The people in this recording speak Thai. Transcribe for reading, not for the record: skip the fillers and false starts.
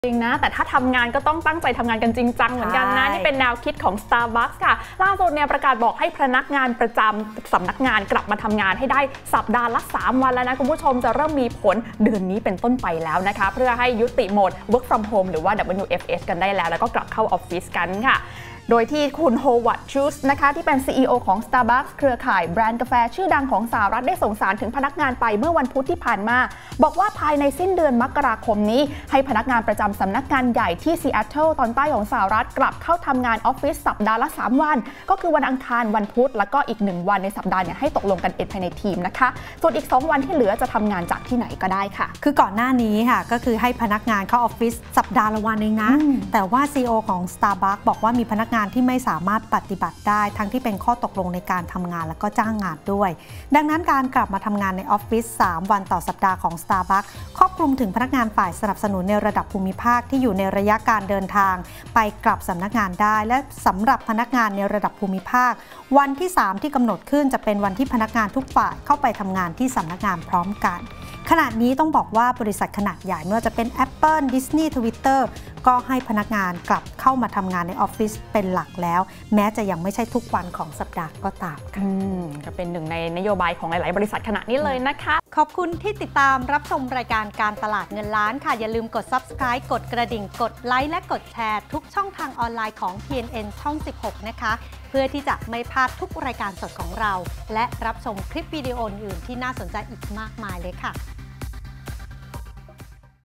จริงนะแต่ถ้าทำงานก็ต้องตั้งใจทำงานกันจริงจังเหมือนกันนะนี่เป็นแนวคิดของ Starbucks ค่ะล่าสุดเนี่ยประกาศบอกให้พนักงานประจำสำนักงานกลับมาทำงานให้ได้สัปดาห์ละ3 วันแล้วนะคุณผู้ชมจะเริ่มมีผลเดือนนี้เป็นต้นไปแล้วนะคะเพื่อให้ยุติโหมด Work from Home หรือว่า WFH กันได้แล้วก็กลับเข้าออฟฟิศกันค่ะโดยที่คุณโฮวัตชูสนะคะที่เป็น CEO ของ Starbucks เครือข่ายแบรนด์กาแฟชื่อดังของสหรัฐได้ส่งสารถึงพนักงานไปเมื่อวันพุธที่ผ่านมาบอกว่าภายในสิ้นเดือนมกราคมนี้ให้พนักงานประจำสำนักงานใหญ่ที่ซีแอตเทิลตอนใต้ของสหรัฐกลับเข้าทำงานออฟฟิศสัปดาห์ละ3 วันก็คือวันอังคารวันพุธแล้วก็อีก1 วันในสัปดาห์ให้ตกลงกันเองภายในทีมนะคะส่วนอีก2 วันที่เหลือจะทำงานจากที่ไหนก็ได้ค่ะคือก่อนหน้านี้ค่ะก็คือให้พนักงานเข้าออฟฟิศสัปดาห์ละวันเองนะแต่ว่า CEO ของ Starbucks บอกว่ามีพนักงานที่ไม่สามารถปฏิบัติได้ทั้งที่เป็นข้อตกลงในการทำงานและก็จ้างงานด้วยดังนั้นการกลับมาทำงานในออฟฟิศ3 วันต่อสัปดาห์ของ Starbucks ครอบคลุมถึงพนักงานฝ่ายสนับสนุนในระดับภูมิภาคที่อยู่ในระยะการเดินทางไปกลับสำนักงานได้และสำหรับพนักงานในระดับภูมิภาควันที่3ที่กำหนดขึ้นจะเป็นวันที่พนักงานทุกฝ่ายเข้าไปทำงานที่สำนักงานพร้อมกันขณะนี้ต้องบอกว่าบริษัทขนาดใหญ่ไม่ว่าจะเป็น Apple Disney Twitter ก็ให้พนักงานกลับเข้ามาทำงานในออฟฟิศเป็นหลักแล้วแม้จะยังไม่ใช่ทุกวันของสัปดาห์ก็ตามค่ะก็เป็นหนึ่งในนโยบายของหลายๆบริษัทขณะนี้เลยนะคะขอบคุณที่ติดตามรับชมรายการการตลาดเงินล้านค่ะอย่าลืมกด Subscribe กดกระดิ่งกดไลค์และกดแชร์ทุกช่องทางออนไลน์ของ TNN ช่อง 16 นะคะเพื่อที่จะไม่พลาดทุกรายการสดของเราและรับชมคลิปวิดีโออื่นที่น่าสนใจอีกมากมายเลยค่ะ